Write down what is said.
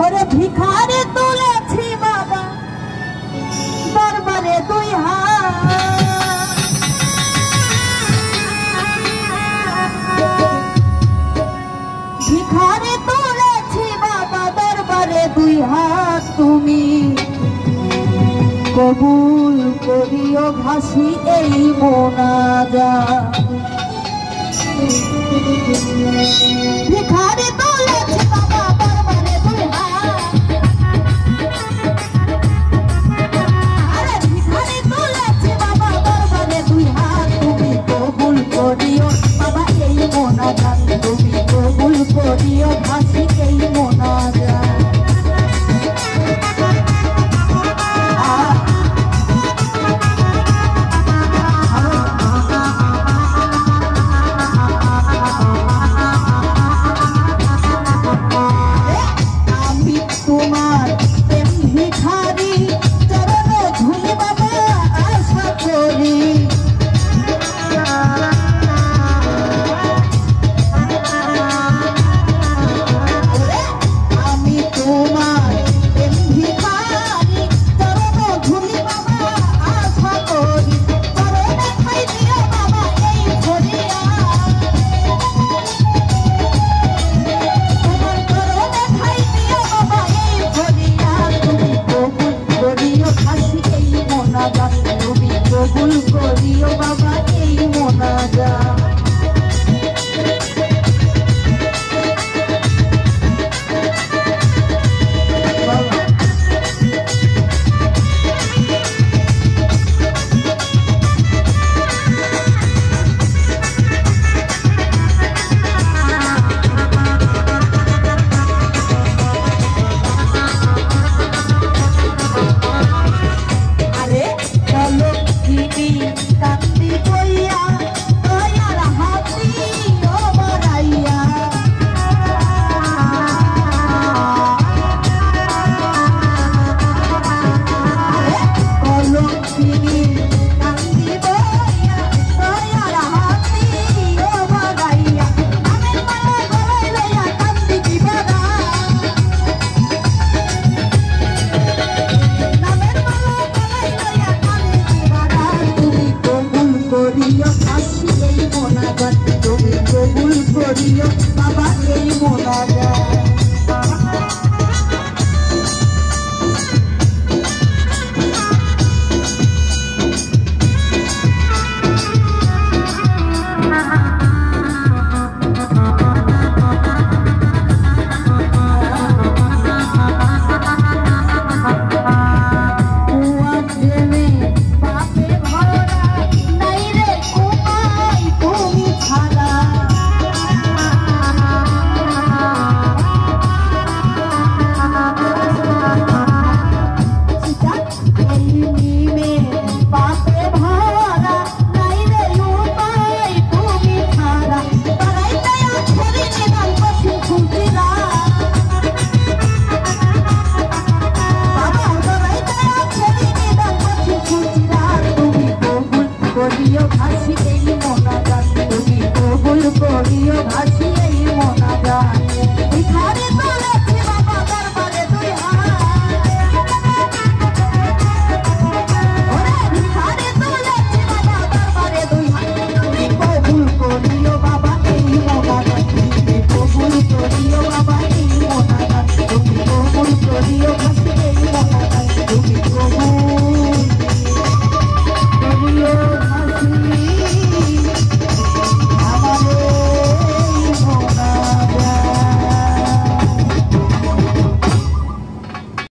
ওরে ভিখারি তুলেছি বাবা দরবারে দুই হাত, ভিখারি তুলেছি বাবা দরবারে দুই হাত, তুমি কবুল করিও ভাসি এই মোনাজাত। ভিখারি তুলেছি বাবা দরবারে দুই হাত, আরে ভিখারি তুলেছি বাবা দরবারে দুই হাত, তুমি কবুল করিও বাবা এই মোনাজাত, তুমি কবুল করিও ভাসি এই মোনাজাত। তোমার